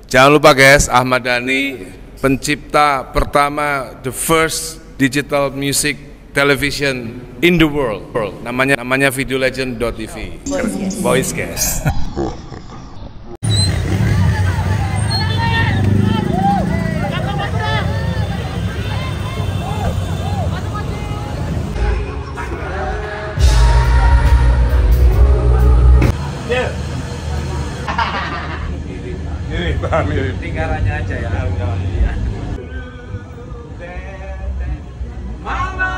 Jangan lupa guys, Ahmad Dhani, pencipta pertama, the first digital music television in the world. Namanya videolegend.tv. Voice guys. Mirip. Lingkarannya aja ya. Mama.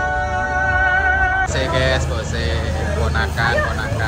Bose guys, Bose, ponakan.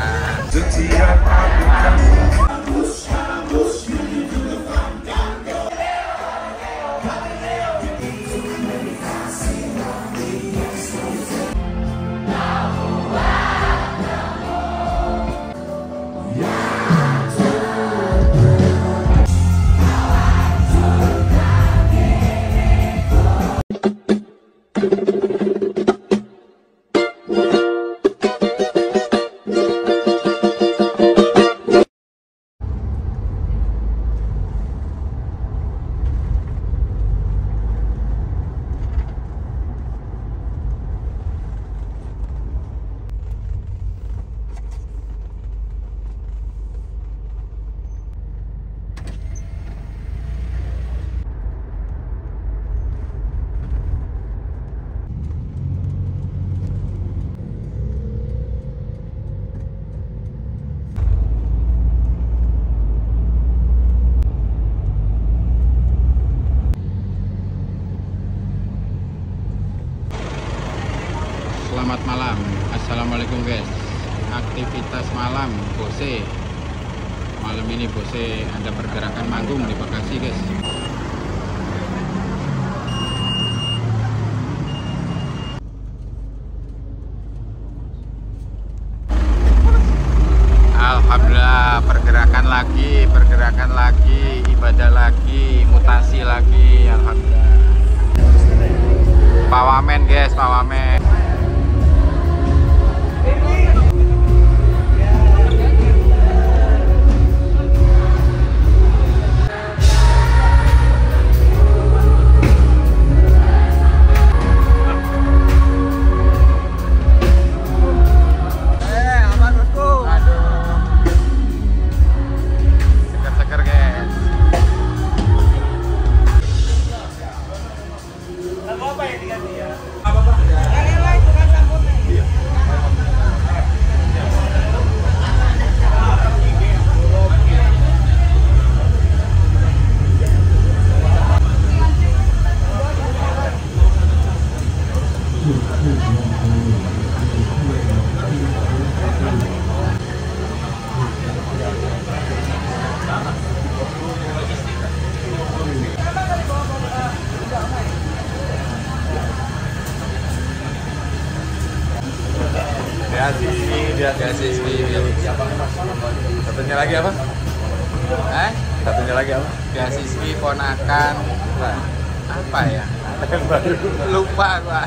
Selamat malam, assalamualaikum guys. Aktivitas malam Bose. Malam ini Bose ada pergerakan manggung di Bekasi guys. Alhamdulillah, pergerakan lagi, ibadah lagi, mutasi lagi, alhamdulillah. Pawamen guys, pawamen. Satunya lagi apa? Satunya lagi apa? Siswi ponakan. Apa ya? Lupa gua.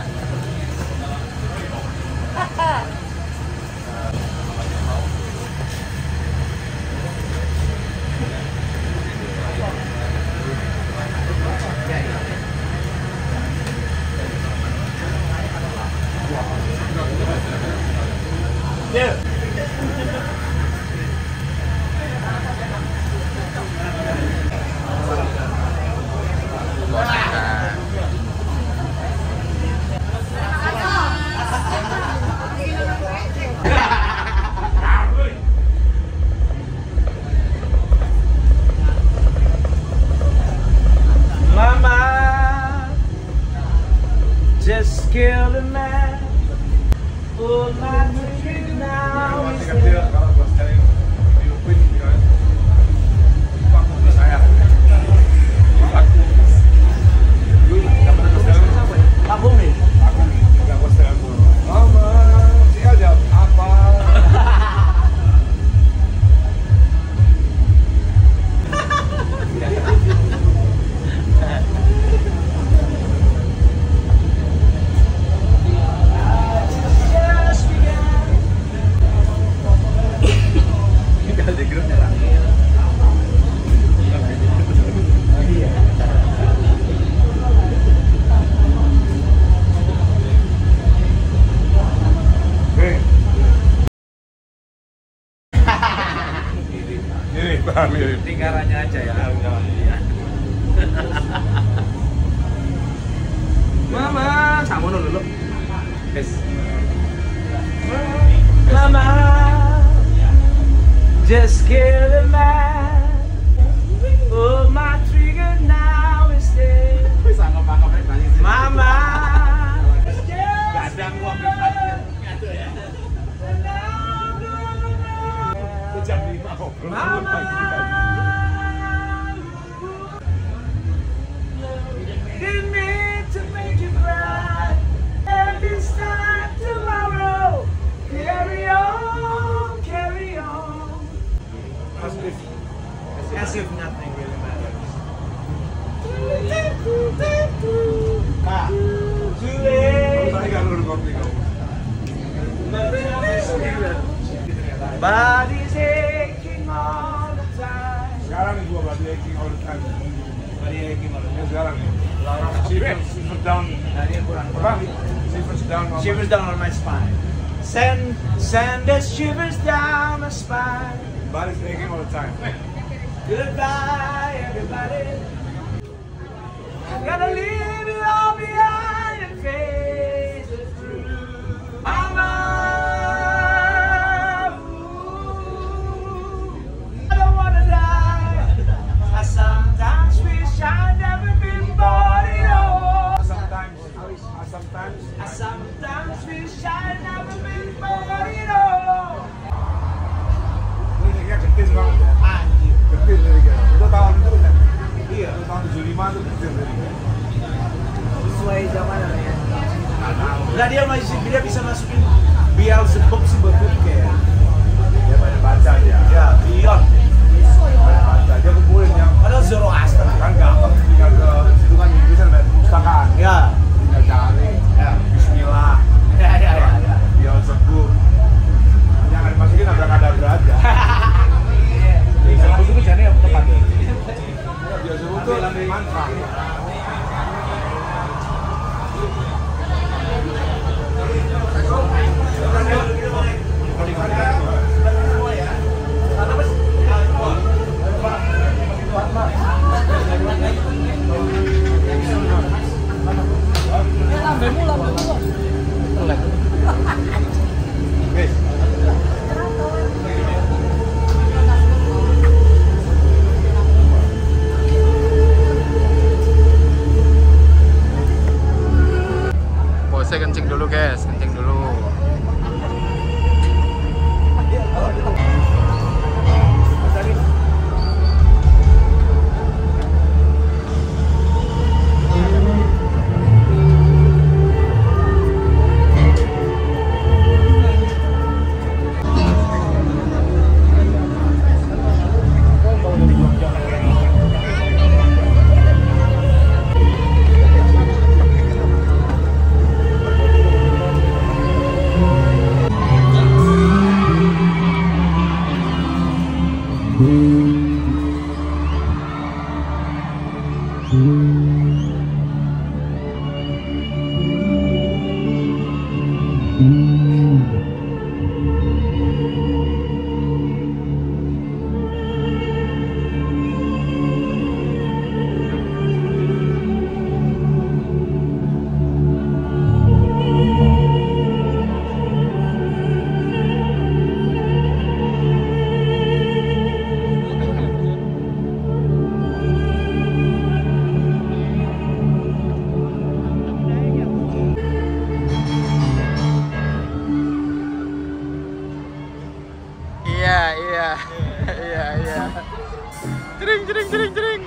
lingkarannya aja ya. Mama, sama dulu. Guys. Mama, just kill the man. Oh, my trigger now is dead. Mama, Kadang gua ambil jam 5 kok. Mama, didn't mean to make you cry. And this time tomorrow, carry on, carry on. As if nothing really matters. Too late. Body's aching all the time. Sekarang nih gua body aching all the time. Body aching all the time. Sekarang nih. Shivers down. Apa? Shivers down. Shivers down on my spine. Send the shivers down my spine. Body's aching all the time. Goodbye, everybody. Gotta leave it all behind and face it through. Mama, I don't wanna die. I sometimes wish I'd never been born at all. I sometimes wish I'd never been born at all. Liriknya kecil banget ya. Anjir. Kecil liriknya. Itu tahun itu kan? Iya. Itu tahun 75 itu kecil liriknya. Sesuai zaman ya. Nah dia bisa masukin Beelzebub sih buat kayak. Dia banyak baca dia. Ya, Beyond. Banyak baca. Dia kumpulin yang Padahal Zoroaster kan gampang tinggal ke itu kan Inggris kan ada perpustakaan. ya. Tinggal cari. Ya. Bismillah. Ya. Beelzebub. Yang ada masukin abrak-adabra aja. Beelzebub itu jadinya tepat ya. Beelzebub itu mantra. Bosnya kencing dulu guys, kencing dulu. Iya. Jering.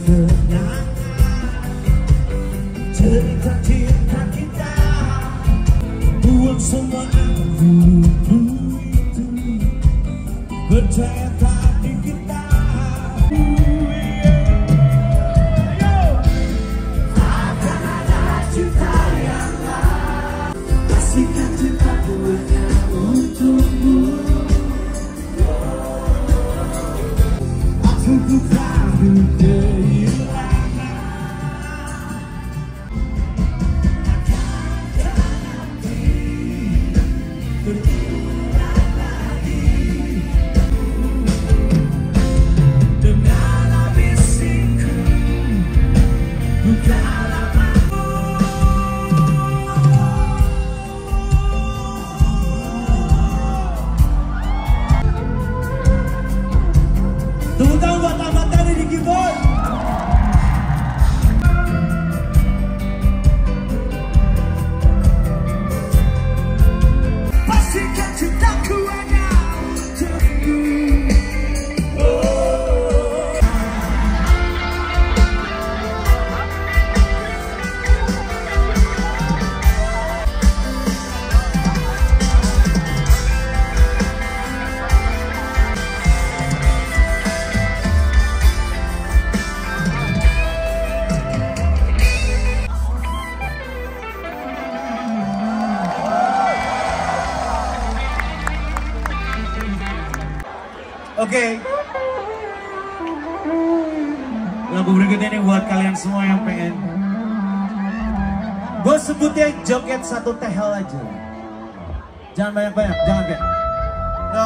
kenangan cerita cinta kita, buang semua dulu itu, percaya tadi kita. Akan ada cinta yang lain, pastikan cintaku hanya untukmu. Aku bukan kehilangan, berulang lagi dengan bisikku, bukanlah aku. Tepuk tangan buat Ahmad Dhani di keyboard. Pastikan cintaku hanya untukmu. Oke. Lagu berikutnya ini buat kalian semua yang pengen. Gue sebutnya joget satu tehel aja. Jangan banyak-banyak, jangan kayak. No.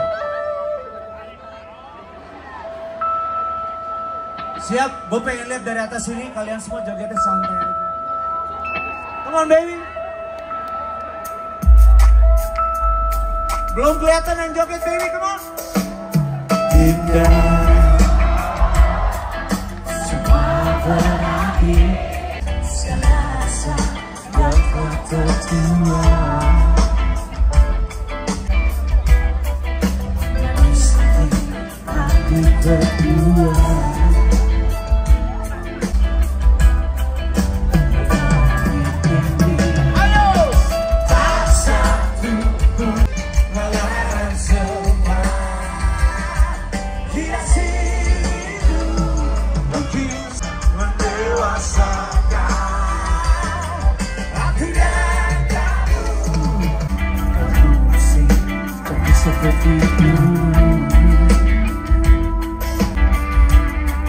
Siap, gue pengen lihat dari atas sini kalian semua jogetnya santai aja. Come on baby. Belum kelihatan yang joget baby, come on. Indah semua berakhir, serasa dapat tertua. Mesti hati berdua. Tak satu pun melawan semua. Hias hidup mungkin mendewasakan aku dan kamu. Kamu masih tak seperti dulu.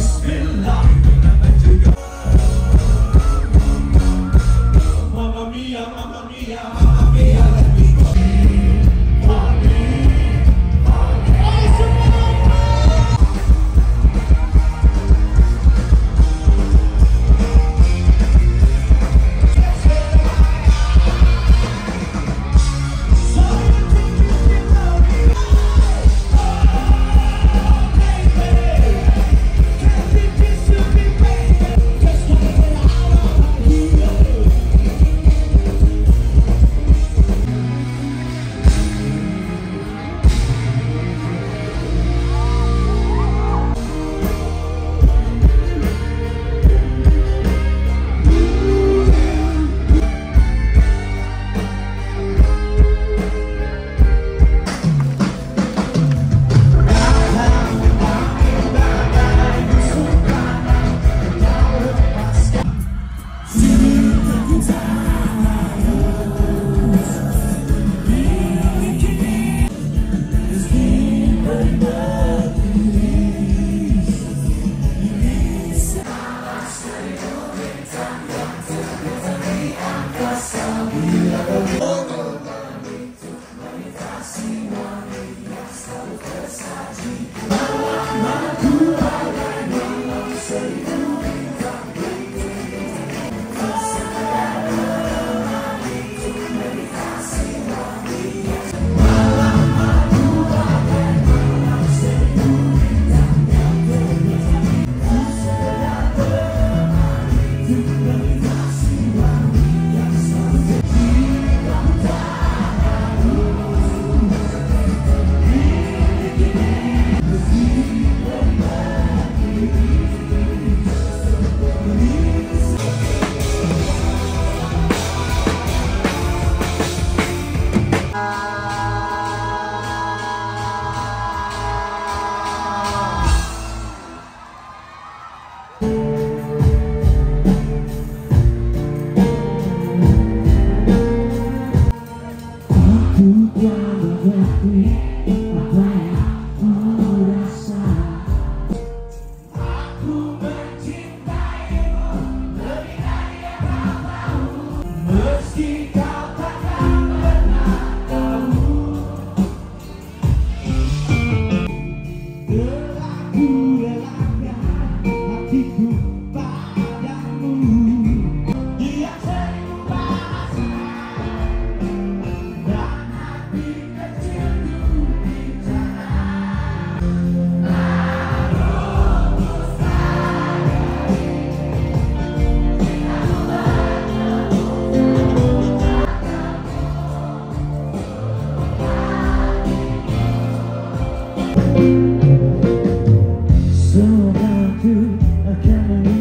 So about you, I can't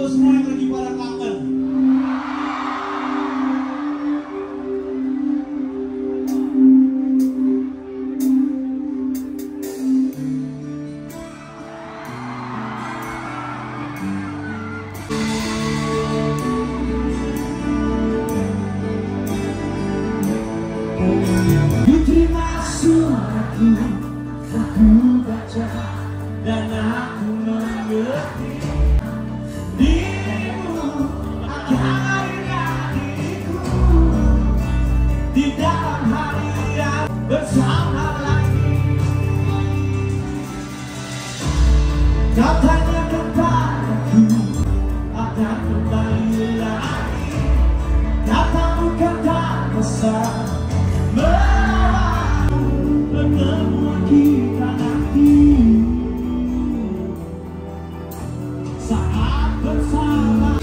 Untuk semua yang lagi pada kangen. Diterima suratku, aku baca dan aku mengerti. Dirimu akan hatiku di dalam hari yang bersama lagi. Katanya kepadaku akan kembali lagi. Katamu kata besar pertemuan kita nanti saat bersama.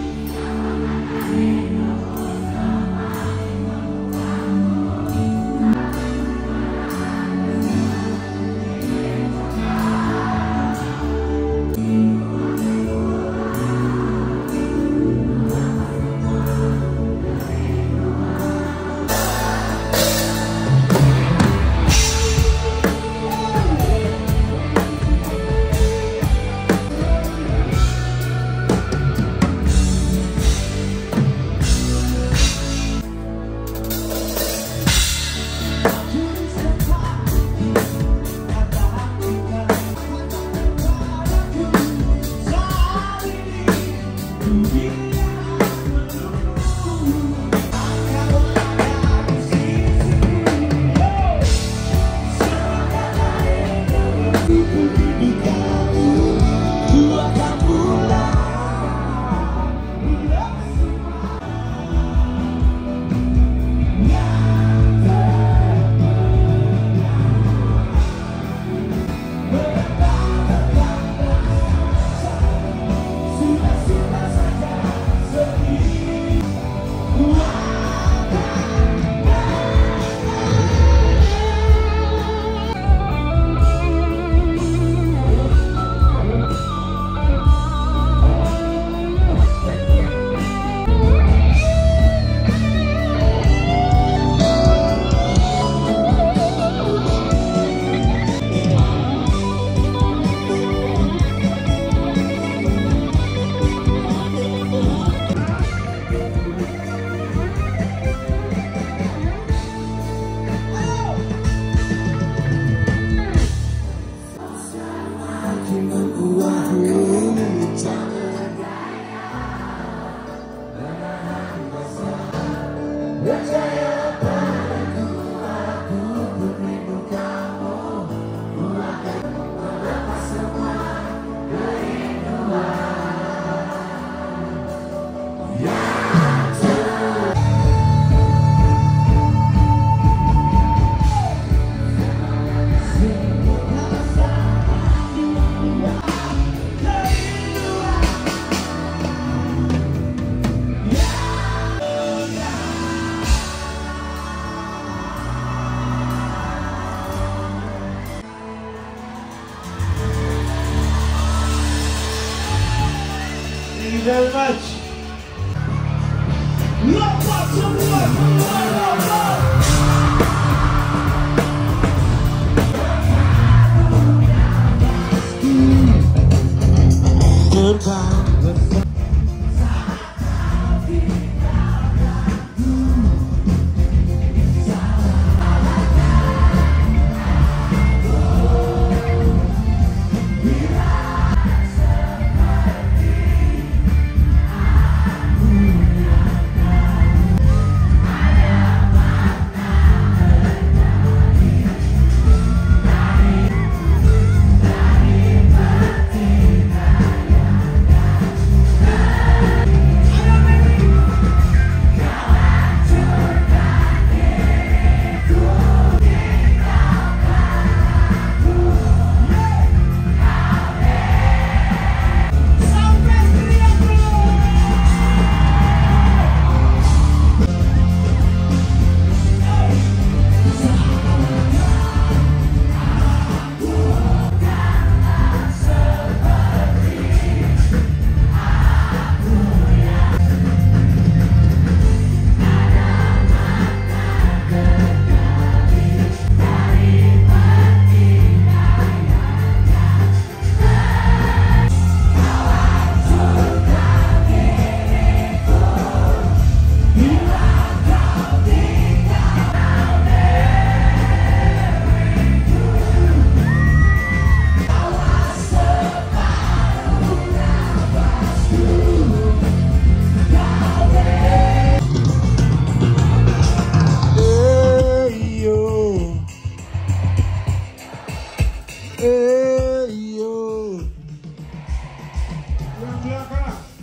Thank you very much. Lompat semua, lompat. Terbang bersama.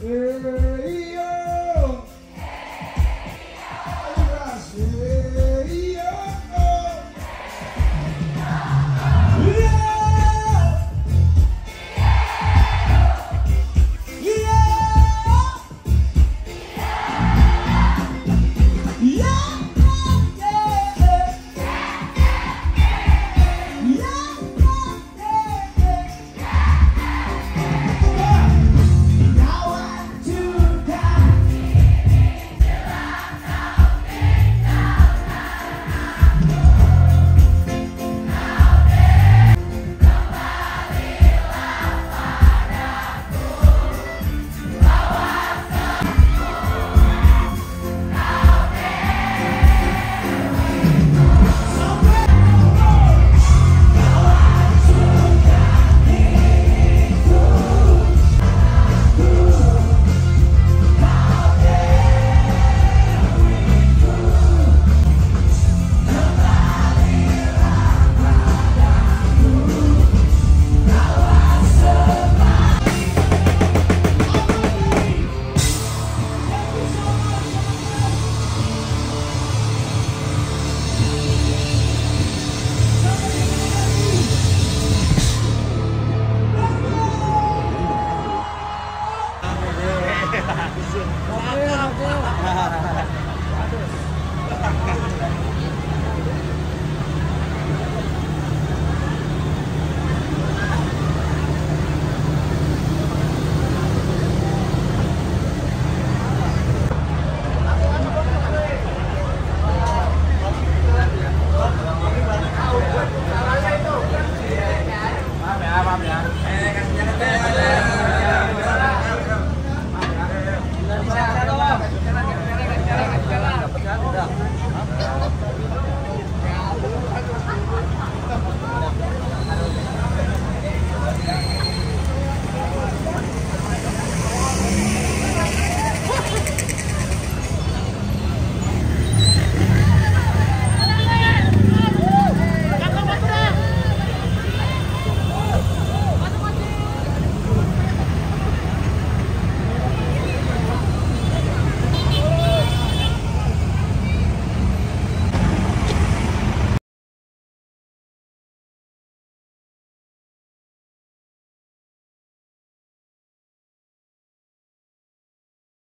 Hahaha.